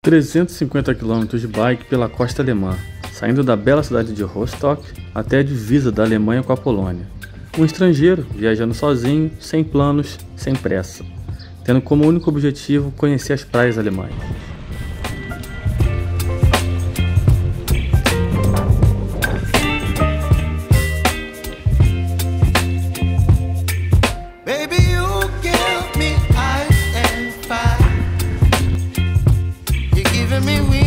350 km de bike pela costa alemã, saindo da bela cidade de Rostock até a divisa da Alemanha com a Polônia. Um estrangeiro viajando sozinho, sem planos, sem pressa, tendo como único objetivo conhecer as praias alemãs. Me